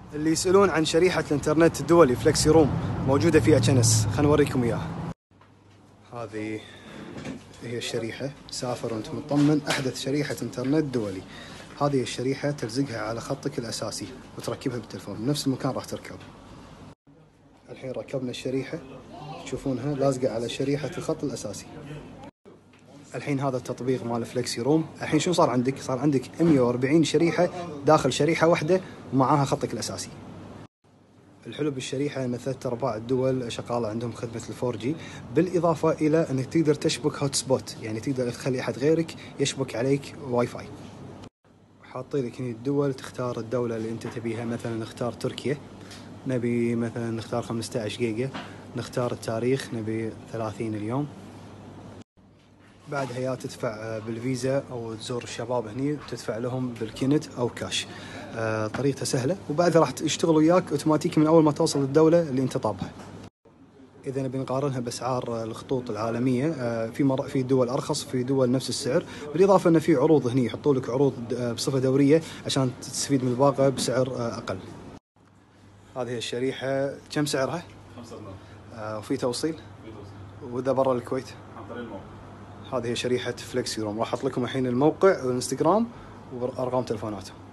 اللي يسألون عن شريحة الانترنت الدولي فليكسي روم موجودة في اتشنس، خلينا نوريكم اياها. هذه هي الشريحة، سافر وانت مطمن، احدث شريحة انترنت دولي. هذه الشريحة تلزقها على خطك الاساسي وتركبها بالتلفون بنفس المكان راح تركب. الحين ركبنا الشريحة، تشوفونها لازقة على شريحة الخط الاساسي. الحين هذا التطبيق مال فليكسي روم، الحين شو صار عندك؟ صار عندك 140 شريحة داخل شريحة واحدة ومعاها خطك الاساسي. الحلو بالشريحة أن 3/4 الدول شغالة عندهم خدمة ال4G، بالإضافة إلى أنك تقدر تشبك هوت سبوت، يعني تقدر تخلي أحد غيرك يشبك عليك واي فاي. حاطين لك هنا الدول، تختار الدولة اللي أنت تبيها، مثلا نختار تركيا، نبي مثلا نختار 15 جيجا، نختار التاريخ نبي 30 اليوم. بعدها يا تدفع بالفيزا أو تزور الشباب هني وتدفع لهم بالكينت أو كاش. طريقتها سهلة، وبعدها راح يشتغل وياك اوتوماتيكي من أول ما توصل للدولة اللي أنت طابها. إذا نبي نقارنها بأسعار الخطوط العالمية، في دول أرخص، في دول نفس السعر، بالإضافة أن في عروض هني، يحطوا لك عروض بصفة دورية عشان تستفيد من الباقة بسعر أقل. هذه الشريحة كم سعرها؟ 5 دولار. وفي توصيل؟ في توصيل. وإذا برا الكويت؟ عن طريق الموقع. هذه هي شريحة فليكسي روم، راح أحط لكم الحين الموقع والإنستغرام وأرقام تلفوناتهم.